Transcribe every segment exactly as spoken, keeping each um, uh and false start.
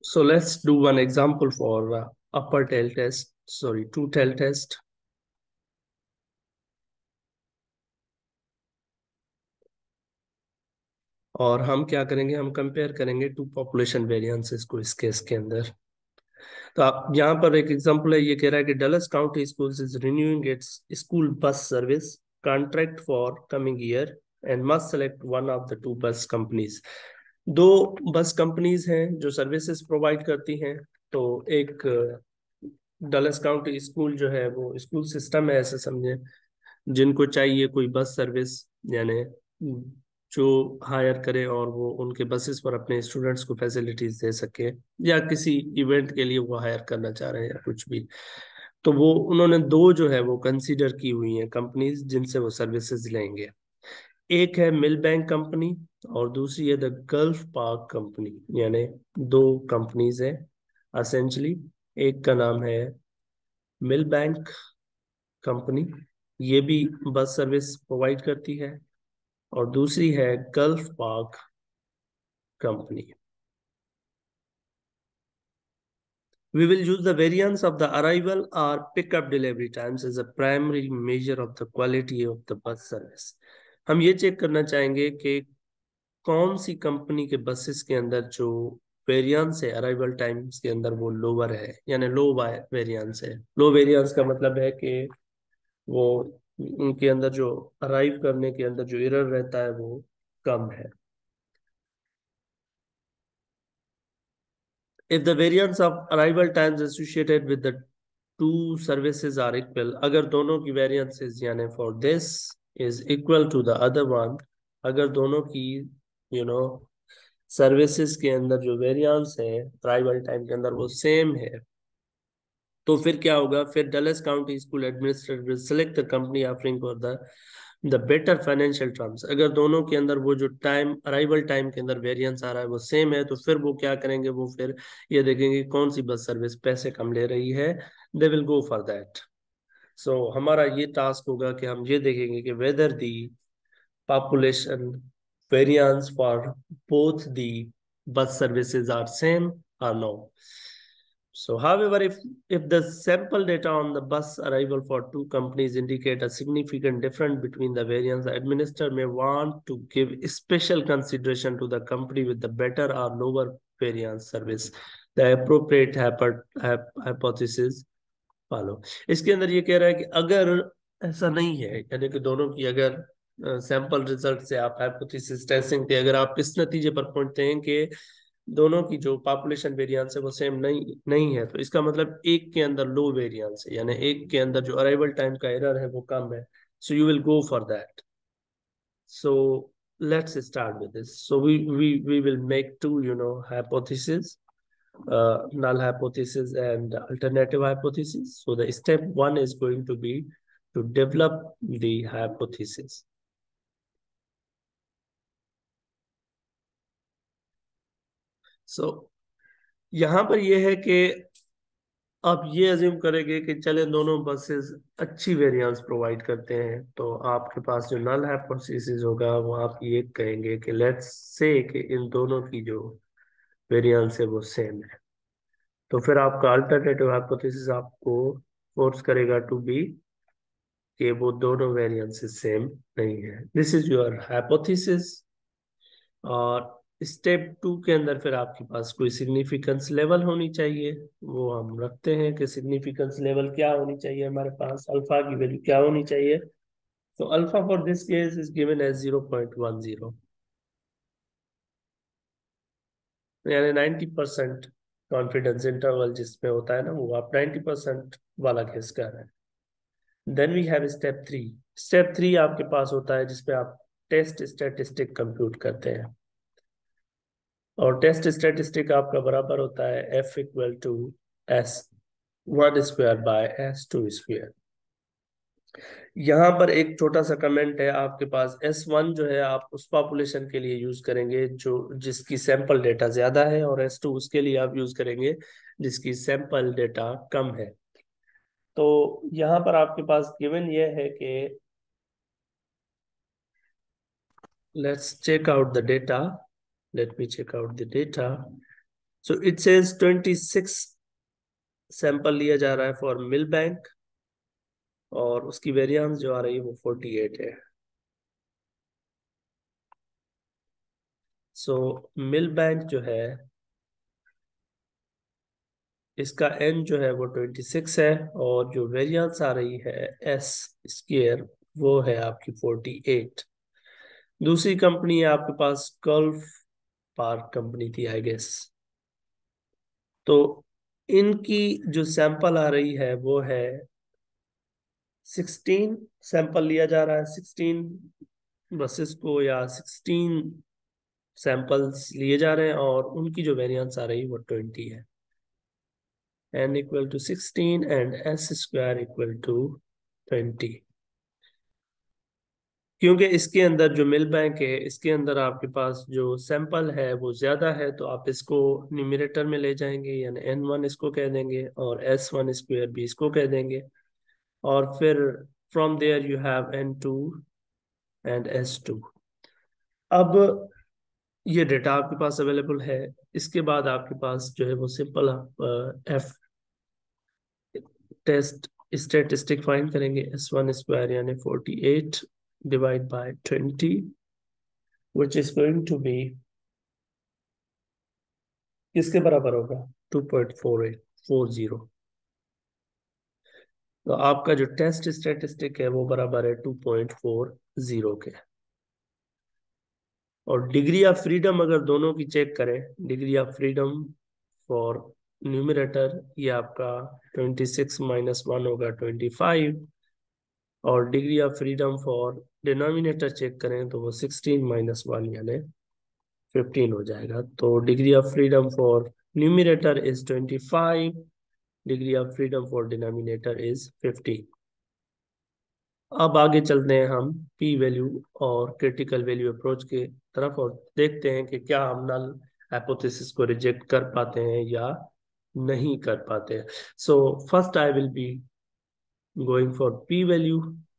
So let's do one example for uh, upper tail test, sorry, two tail test. और हम क्या करेंगे, हम कंपेयर करेंगे टू पॉपुलेशन वेरिएंसेस को इस केस के अंदर। तो आप यहाँ पर एक एग्जांपल है, ये कह रहा है कि Dallas county schools is renewing its school bus service contract for coming year and must select one of the two bus companies. दो बस कंपनीज हैं जो सर्विसेज प्रोवाइड करती हैं। तो एक डलस काउंटी स्कूल जो है वो स्कूल सिस्टम है ऐसे समझे, जिनको चाहिए कोई बस सर्विस, यानी जो हायर करे और वो उनके बसेस पर अपने स्टूडेंट्स को फैसिलिटीज दे सके, या किसी इवेंट के लिए वो हायर करना चाह रहे हैं या कुछ भी। तो वो उन्होंने दो जो है वो कंसीडर की हुई हैं कंपनीज जिनसे वो सर्विसेज लेंगे। एक है मिल बैंक कंपनी और दूसरी है द गल्फ पार्क कंपनी, यानी दो कंपनीज है असेंशली। एक का नाम है मिल बैंक कंपनी, ये भी बस सर्विस प्रोवाइड करती है, और दूसरी है Gulf Park company. We will use the variance of the arrival or pickup delivery times as a primary measure of the quality of the bus service. हम ये check करना चाहेंगे कि कौन सी कंपनी के बसेस के अंदर जो वेरियंस है अराइवल टाइम्स के अंदर वो लोअर है, यानी लो वेरियंस है। लो वेरियंस का मतलब है कि वो उनके अंदर जो अराइव करने के अंदर जो एरर रहता है वो कम है। If the variance of arrival times associated with the two services are equal, अगर दोनों की variances यानी for this is equal to the other one, अगर दोनों की you know सर्विसेज के अंदर जो वेरिएंस है अराइवल टाइम के अंदर वो सेम है, तो फिर क्या होगा, फिर Dallas county school administrator will select the company offering for the the better financial terms. अगर दोनों के अंदर वो जो टाइम अराइवल टाइम के अंदर वेरिएंस आ रहा है वो सेम है, तो फिर वो क्या करेंगे, वो फिर ये देखेंगे कौन सी बस सर्विस पैसे कम ले रही है, they will go for that. So हमारा ये टास्क होगा कि हम ये देखेंगे कि whether the population variance for both the bus services are same or no. So, however, if if the sample data on the bus arrival for two companies indicate a significant difference between the variants, the administrator may want to give special consideration to the company with the better or lower variance service. The appropriate hypo- hyp- hypothesis follow. इसके अंदर ये कह रहा है कि अगर ऐसा नहीं है, यानी कि दोनों की अगर सैंपल रिजल्ट से आप हाइपोथेसिस टेस्टिंग थे, अगर आप इस नतीजे पर पहुंचते हैं कि दोनों की जो पॉपुलेशन वेरिएंस है वो सेम नहीं नहीं है, तो इसका मतलब एक के अंदर लो वेरिएंस है, यानी एक के अंदर जो अराइवल टाइम का एरर है वो कम है। So you will go for that. So let's start with this. So we we we will make two, you know, hypotheses, uh, null hypothesis and alternative hypothesis. So the step one is going to be to develop the hypothesis. So यहाँ पर यह है कि आप ये assume करेंगे कि चले दोनों बसेस अच्छी वेरिएंस प्रोवाइड करते हैं, तो आपके पास जो नल हाइपोथेसिस होगा वो आप ये कहेंगे कि लेट्स से कि इन दोनों की जो वेरिएंस है वो सेम है। तो फिर आपका अल्टरनेटिव हाइपोथेसिस आपको फोर्स करेगा टू बी कि वो दोनों वेरिएंसेस सेम नहीं है। This is your hypothesis. और स्टेप टू के अंदर फिर आपके पास कोई सिग्निफिकेंस लेवल होनी चाहिए, वो हम रखते हैं कि सिग्निफिकेंस लेवल क्या होनी चाहिए, हमारे पास अल्फा की वैल्यू क्या होनी चाहिए। तो alpha for this case is given as zero point one zero, यानी नाइन्टी परसेंट कॉन्फिडेंस इंटरवल जिसमें होता है ना, वो आप नाइन्टी परसेंट वाला केस कर रहे हैं। Then we have step three. Step three आपके पास होता है जिसपे आप टेस्ट स्टैटिस्टिक कंप्यूट करते हैं, और टेस्ट स्टैटिस्टिक आपका बराबर होता है F equal to S one square by S two square. यहाँ पर एक छोटा सा कमेंट है, आपके पास एस वन जो है आप उस पॉपुलेशन के लिए यूज करेंगे जो जिसकी सैंपल डेटा ज्यादा है, और एस टू उसके लिए आप यूज करेंगे जिसकी सैंपल डेटा कम है। तो यहाँ पर आपके पास गिवन ये है कि let's check out the data, let me check out the data. So it says twenty six sample लिया जा रहा है फॉर मिल बैंक, और उसकी वेरिएंस जो आ रही है वो फोर्टी एट है। सो मिल बैंक जो है इसका एन जो है वो ट्वेंटी सिक्स है, और जो वेरिएंस आ रही है एस स्क्वेयर वो है आपकी फोर्टी एट। दूसरी कंपनी है आपके पास गल्फ पार्क कंपनी थी आई गेस। तो इनकी जो सैंपल आ रही है वो है सिक्सटीन सैंपल लिया जा रहा है, सिक्सटीन बसेस को या सिक्सटीन सैंपल्स लिए जा रहे हैं, और उनकी जो वेरिएंस आ रही है वो ट्वेंटी है। n equal to sixteen and s square equal to twenty. क्योंकि इसके अंदर जो मिल बैंक है इसके अंदर आपके पास जो सैंपल है वो ज्यादा है, तो आप इसको न्यूमरेटर में ले जाएंगे, यानी एन वन इसको कह देंगे और एस वन स्क्वायर भी इसको कह देंगे, और फिर from there you have N two and S two. अब ये डेटा आपके पास अवेलेबल है। इसके बाद आपके पास जो है वो simple F test statistic find करेंगे, एस वन स्क्वायर यानी forty eight divide by twenty, which is going to be किसके बराबर होगा, two point four eight four zero. तो आपका जो टेस्ट स्टेटिस्टिक है वो बराबर है टू पॉइंट फोर जीरो के। और डिग्री ऑफ फ्रीडम अगर दोनों की चेक करें, degree of freedom for numerator ये आपका ट्वेंटी सिक्स माइनस वन होगा ट्वेंटी फाइव, और degree of freedom for denominator check करें तो वो सिक्सटीन माइनस वन यानी फिफ्टीन हो जाएगा। तो degree of freedom for numerator is twenty five, degree of freedom for denominator is fifteen. अब आगे चलते हैं हम पी वैल्यू और क्रिटिकल वैल्यू अप्रोच के तरफ, और देखते हैं कि क्या हम नल हाइपोथेसिस को रिजेक्ट कर पाते हैं या नहीं कर पाते हैं। So first I will be going for P value.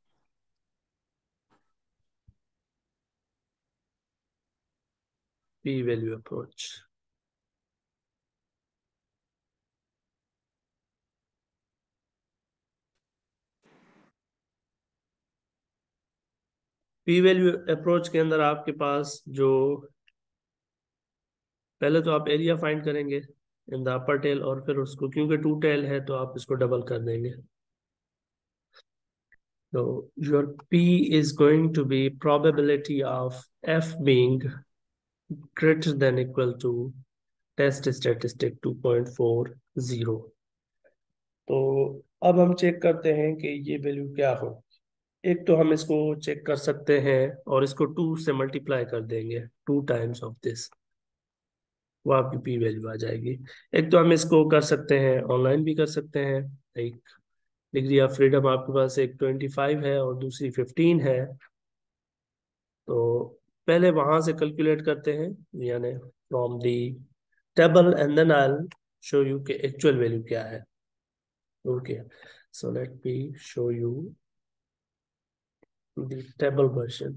P value approach, P value approach के अंदर आपके पास जो पहले तो आप एरिया फाइंड करेंगे इन द अपर टेल, और फिर उसको क्योंकि टू टेल है तो आप इसको डबल कर देंगे। So your P is going to be probability of F being greater than equal to test statistic two point four zero. तो अब हम चेक करते हैं कि ये वैल्यू क्या हो। एक तो हम इसको चेक कर सकते हैं और इसको टू से मल्टीप्लाई कर देंगे, टू टाइम्स ऑफ दिस, वो आपकी पी वैल्यू आ जाएगी। एक तो हम इसको कर सकते हैं ऑनलाइन भी कर सकते हैं। एक डिग्री ऑफ फ्रीडम आपके पास एक ट्वेंटी फाइव है और दूसरी फिफ्टीन है, तो पहले वहां से कैलकुलेट करते हैं, यानी from the table, and then I will show you के एक्चुअल वैल्यू क्या है। Okay, so let me show you the table version.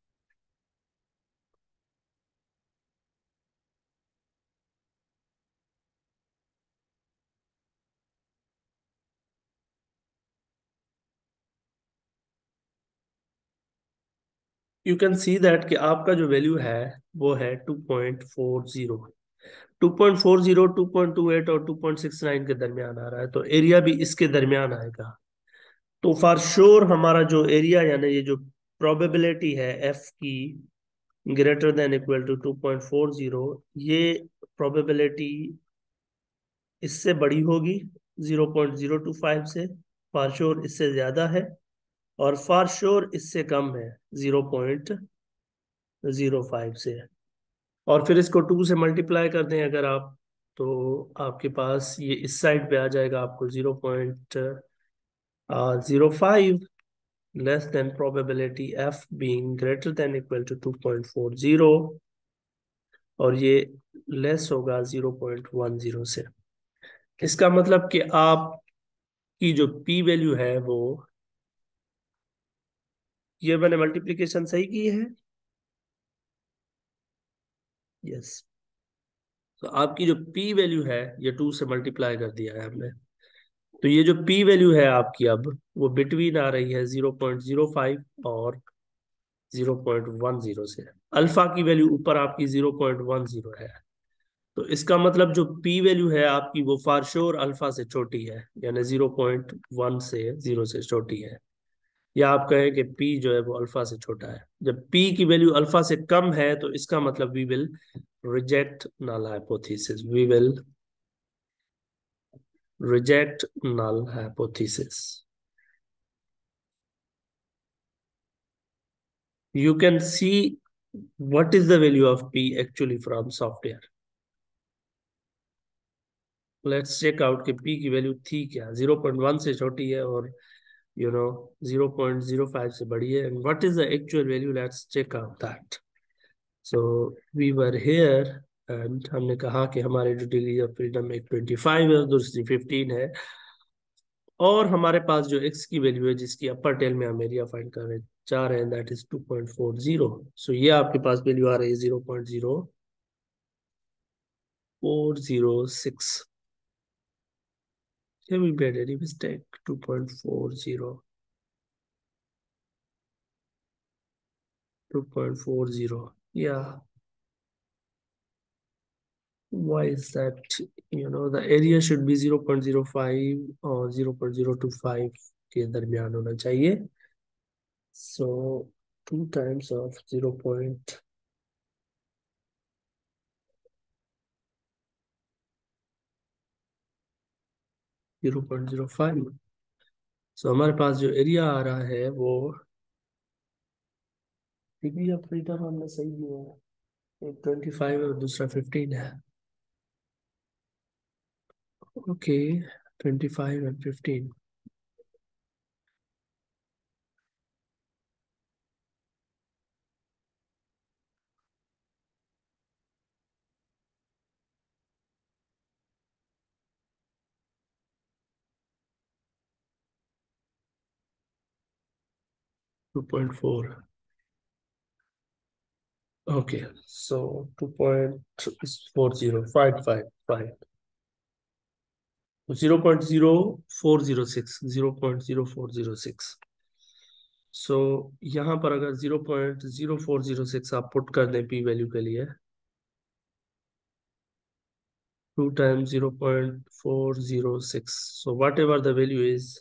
You can see that कि आपका जो वैल्यू है वो है two point four zero. Two point four zero, two point two eight और टू पॉइंट सिक्स नाइन के दरमियान आ रहा है, तो एरिया भी इसके दरमियान आएगा। तो फॉर श्योर हमारा जो एरिया यानी ये जो प्रोबेबिलिटी है एफ की greater than equal to two point four zero, ये प्रोबेबिलिटी इससे बड़ी होगी zero point zero two five से, फॉर श्योर इससे ज्यादा है, और फॉर श्योर इससे कम है जीरो पॉइंट जीरो फाइव से। और फिर इसको टू से मल्टीप्लाई कर दें अगर आप, तो आपके पास ये इस साइड पे आ जाएगा आपको zero point zero five less than probability F being greater than equal to two point four zero, और ये लेस होगा जीरो पॉइंट वन जीरो से। इसका मतलब कि आपकी जो पी वैल्यू है वो, ये मैंने मल्टीप्लिकेशन सही की है, यस। तो आपकी जो पी वैल्यू है ये टू से मल्टीप्लाई कर दिया है हमने। तो ये जो पी वैल्यू है आपकी अब वो बिटवीन आ रही है जीरो पॉइंट जीरो फाइव और जीरो पॉइंट वन जीरो से। अल्फा की वैल्यू ऊपर आपकी जीरो पॉइंट वन जीरो है। तो इसका मतलब जो पी वैल्यू है आपकी वो फार श्योर अल्फा से छोटी है, यानी जीरो पॉइंट वन से जीरो से छोटी है। या आप कहें कि पी जो है वो अल्फा से छोटा है। जब पी की वैल्यू अल्फा से कम है तो इसका मतलब we will reject null hypothesis, we will reject null hypothesis. You can see what is the value of P actually from software. Let's check out कि P की वैल्यू थी क्या, जीरो पॉइंट वन से छोटी है और you know zero point zero five से बड़ी है। And what is the actual value? Let's check out that. So we were here and हमने कहा कि हमारे जो डिग्री ऑफ फ्रीडम एक ट्वेंटी फाइव है और दूसरी फिफ्टीन है। और हमारे पास जो x की वैल्यू है जिसकी अपर टेल में हम एरिया फाइंड कर रहे चाह रहे हैं that is two point four zero. So ये आपके पास वैल्यू आ रही है zero point zero four zero six. Here we made any mistake, two point four zero, two point four zero. Yeah, why is that? You know, the area should be zero point zero five or zero point zero two five के दरमियान होना चाहिए। So, two times of zero point zero point zero five। So, हमारे पास जो area आ रहा है वो degree of freedom हमने सही दिया है, एक ट्वेंटी फाइव है और दूसरा फिफ्टीन है। Okay, twenty five and fifteen. Two point four. Okay, so two point four zero five five five. zero point zero four zero six, zero point zero four zero six. So यहाँ पर अगर zero point zero four zero six आप put कर दें p value के लिए, two times zero point four zero six. So whatever the value is,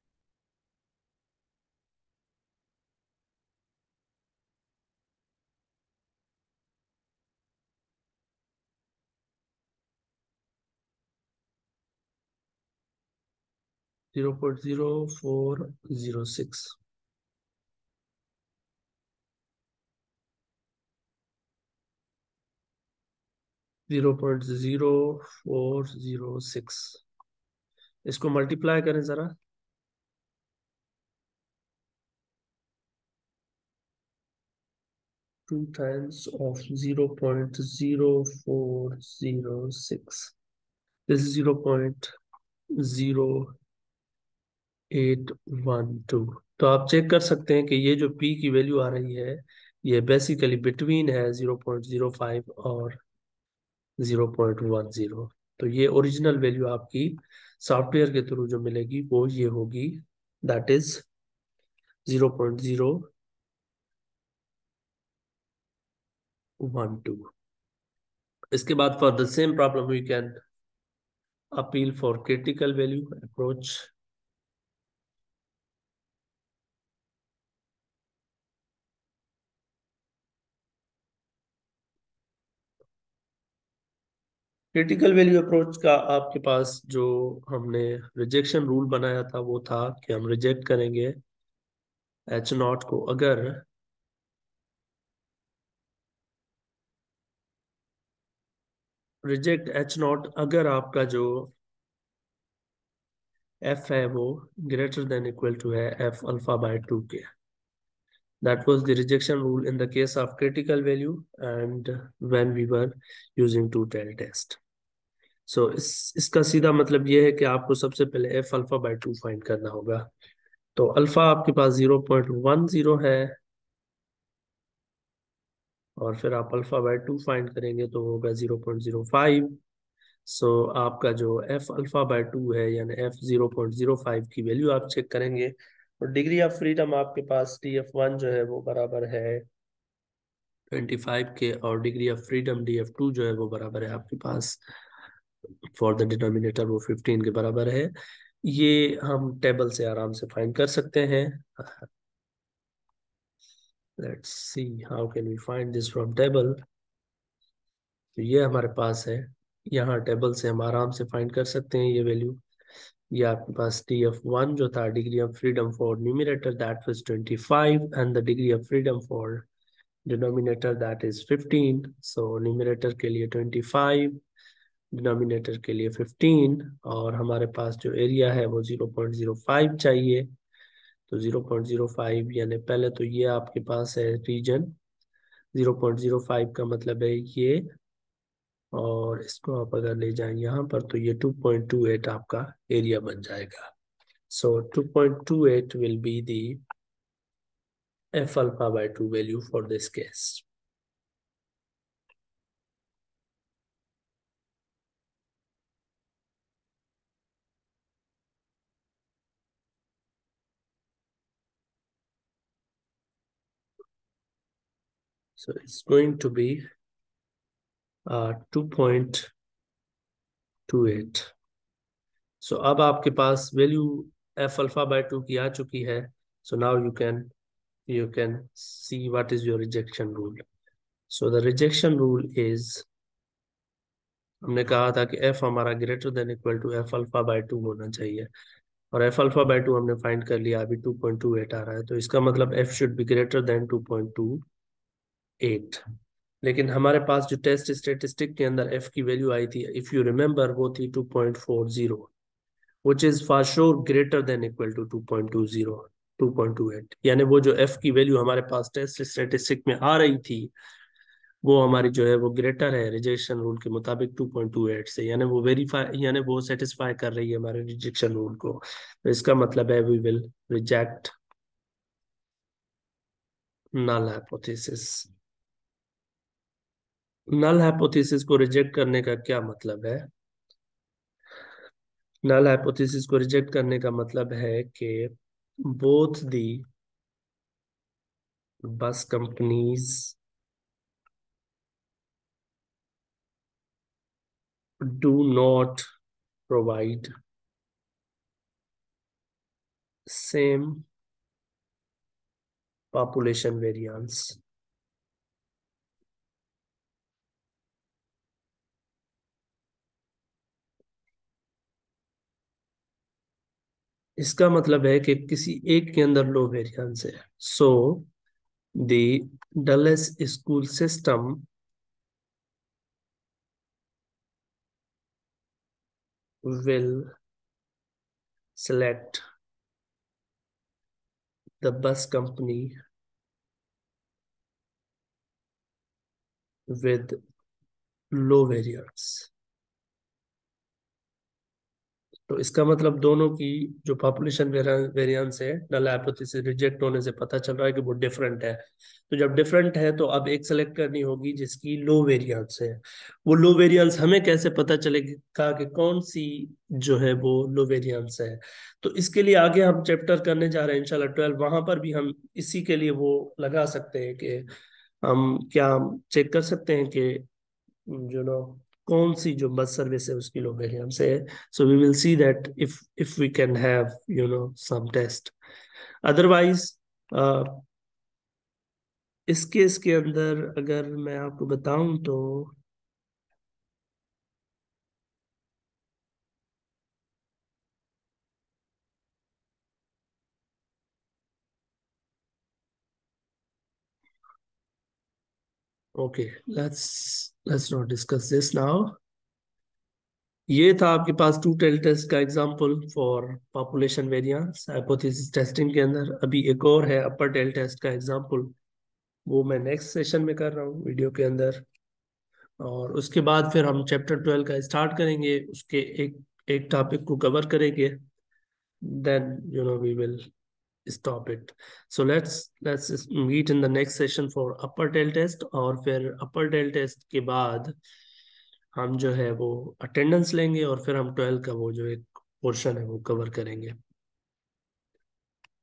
zero point zero four zero six. zero point zero four zero six। इसको multiply करें जरा। Two times of zero point zero four zero six. This is zero point zero eight one two। तो आप check कर सकते हैं कि ये जो p की वैल्यू आ रही है ये बेसिकली बिटवीन है जीरो पॉइंट जीरो फाइव और जीरो पॉइंट वन जीरो। तो ये ओरिजिनल वैल्यू आपकी सॉफ्टवेयर के थ्रू जो मिलेगी वो ये होगी, that is zero point zero one two. इसके बाद for the same problem we can appeal for critical value approach. Critical value approach का आपके पास जो हमने रिजेक्शन रूल बनाया था वो था कि हम रिजेक्ट करेंगे एच नॉट को अगर रिजेक्ट एच नॉट अगर आपका जो एफ है वो ग्रेटर देन इक्वल टू है एफ अल्फा बाय टू के। That was the rejection rule in the case of critical value and when we were using two tail test. So इस इसका सीधा मतलब ये है कि आपको सबसे पहले F alpha by two find करना होगा। तो अल्फा आपके पास जीरो पॉइंट वन जीरो है और फिर आप अल्फा बाय टू फाइंड करेंगे तो होगा zero point zero five. So आपका जो एफ अल्फा बाय टू है यानी F zero point zero five की वैल्यू आप चेक करेंगे। और डिग्री ऑफ फ्रीडम आपके पास डी एफ वन जो है वो बराबर है ट्वेंटी फाइव के, और degree of freedom D F two जो है वो बराबर है आपके पास फॉर द डिनोमिनेटर वो फिफ्टीन के बराबर है। ये हम टेबल से आराम से फाइंड कर सकते हैं। Let's see how can we find this from table. तो ये हमारे पास है, यहाँ टेबल से हम आराम से फाइंड कर सकते हैं ये वैल्यू। ये आपके पास टी एफ वन जो था degree of freedom for numerator that was twenty five and the degree of freedom for denominator that is fifteen. So numerator के लिए ट्वेंटी फाइव, डिनोमिनेटर के लिए फिफ्टीन, और हमारे पास जो एरिया है वो ज़ीरो पॉइंट ज़ीरो फाइव चाहिए। तो ज़ीरो पॉइंट ज़ीरो फाइव यानी पहले तो ये आपके पास है region, zero point zero five का मतलब है ये, और इसको आप अगर ले जाएं यहाँ पर तो ये टू पॉइंट टू एट आपका एरिया बन जाएगा। So two point two eight will be the f alpha by two value for this case. So it's going to be uh, two point two eight. So अब आपके पास वैल्यू f alpha by two की आ चुकी है. So now you can you can see what is your rejection rule. So the rejection rule is, हमने कहा था कि f हमारा greater than equal to F alpha by two होना चाहिए, और एफ अल्फा बाय टू हमने फाइंड कर लिया, अभी टू पॉइंट टू एट आ रहा है, तो इसका मतलब f should be greater than two point two eight. लेकिन हमारे पास जो टेस्ट स्टेटिस्टिक के अंदर f की वैल्यू आई थी, इफ यू रिमेंबर, वो थी two point four zero, which is for sure greater than equal to two point two zero, two point two eight. यानी वो जो f की वैल्यू हमारे पास टेस्ट स्टेटिस्टिक में आ रही थी वो हमारी जो है वो ग्रेटर है रिजेक्शन रूल के मुताबिक टू पॉइंट टू एट से, यानी वो वेरीफाई यानी वो सेटिस्फाई कर रही है हमारे रिजेक्शन रूल को। तो इसका मतलब है we will reject null hypothesis. Null hypothesis को रिजेक्ट करने का क्या मतलब है? नल हाइपोथेसिस को रिजेक्ट करने का मतलब है कि both the bus companies do not provide same population variance. इसका मतलब है कि किसी एक के अंदर लो वेरिएंस है। So the Dallas school system will select the bus company with low variance. तो इसका मतलब दोनों की जो पॉपुलेशन वेरिएंस है नल हाइपोथेसिस रिजेक्ट होने से पता चल रहा है कि वो डिफरेंट है। तो जब डिफरेंट है तो अब एक सेलेक्ट करनी होगी जिसकी लो वेरिएंस है। वो लो वेरिएंस हमें कैसे पता चलेगा कि कौन सी जो है वो लो वेरिएंस है? तो इसके लिए आगे हम चैप्टर करने जा रहे हैं इंशाल्लाह ट्वेल्व, वहां पर भी हम इसी के लिए वो लगा सकते हैं कि हम क्या चेक कर सकते हैं कि you know कौन सी जो बस सर्विस है उसकी लो वेरिएंस है। So we will see that if if we can have you know some test. Otherwise इस केस के अंदर अगर मैं आपको बताऊं तो okay, let's let's not discuss this now. ये था आपके पास टू टेल टेस्ट का example for population variance hypothesis testing के अंदर। अभी एक और है अपर टेल टेस्ट का एग्जांपल, वो मैं नेक्स्ट सेशन में कर रहा हूँ वीडियो के अंदर। और उसके बाद फिर हम चैप्टर ट्वेल्व का स्टार्ट करेंगे, उसके एक एक टॉपिक को कवर करेंगे, then you know we will stop it. So let's let's meet in the next session for upper tail test, और फिर upper tail test के बाद हम जो है वो अटेंडेंस लेंगे, और फिर हम ट्वेल्व का वो जो एक पोर्शन है वो कवर करेंगे.